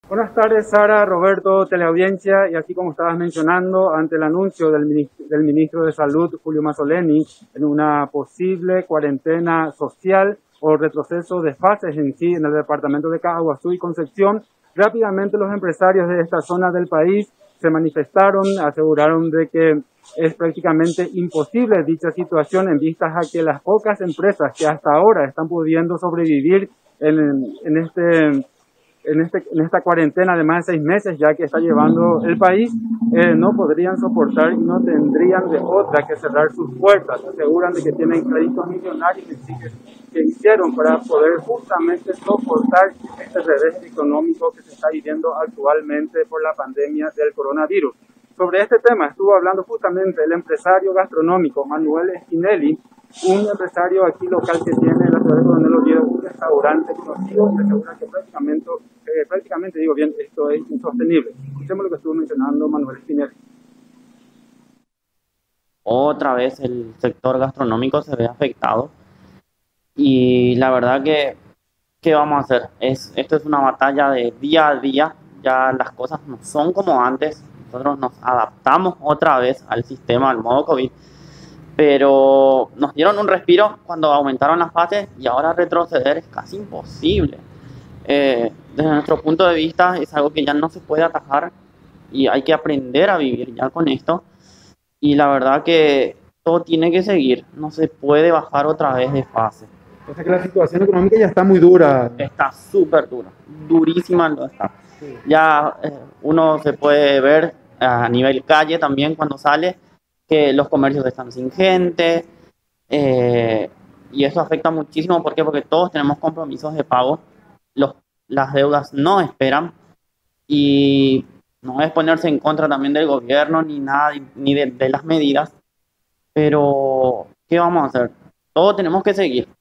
Buenas tardes, Sara, Roberto, teleaudiencia, y así como estabas mencionando, ante el anuncio del ministro de Salud, Julio Mazzoleni, en una posible cuarentena social o retroceso de fases en sí en el departamento de Cajaguazú y Concepción, rápidamente los empresarios de esta zona del país se manifestaron, aseguraron de que es prácticamente imposible dicha situación en vistas a que las pocas empresas que hasta ahora están pudiendo sobrevivir en en esta cuarentena de más de 6 meses ya que está llevando el país, no podrían soportar y no tendrían de otra que cerrar sus puertas. Aseguran de que tienen créditos millonarios que hicieron para poder justamente soportar este revés económico que se está viviendo actualmente por la pandemia del coronavirus. Sobre este tema estuvo hablando justamente el empresario gastronómico Manuel Spinelli, un empresario aquí local que tiene en la ciudad de Coronel Oviedo un restaurante conocido y asegura que prácticamente digo bien, esto es insostenible. Escuchemos lo que estuvo mencionando Manuel Spinelli. Otra vez el sector gastronómico se ve afectado y la verdad que, ¿qué vamos a hacer? Esto es una batalla de día a día, ya las cosas no son como antes, nosotros nos adaptamos otra vez al sistema, al modo COVID, pero nos dieron un respiro cuando aumentaron las fases y ahora retroceder es casi imposible. Desde nuestro punto de vista es algo que ya no se puede atajar y hay que aprender a vivir ya con esto. Y la verdad que todo tiene que seguir, no se puede bajar otra vez de fase. O sea que la situación económica ya está muy dura. Está súper duro, durísima lo está. Sí. Ya uno se puede ver a nivel calle también cuando sale que los comercios están sin gente, y eso afecta muchísimo. ¿Por qué? Porque todos tenemos compromisos de pago, los, las deudas no esperan y no es ponerse en contra también del gobierno ni nada, ni de las medidas. Pero, ¿qué vamos a hacer? Todos tenemos que seguir.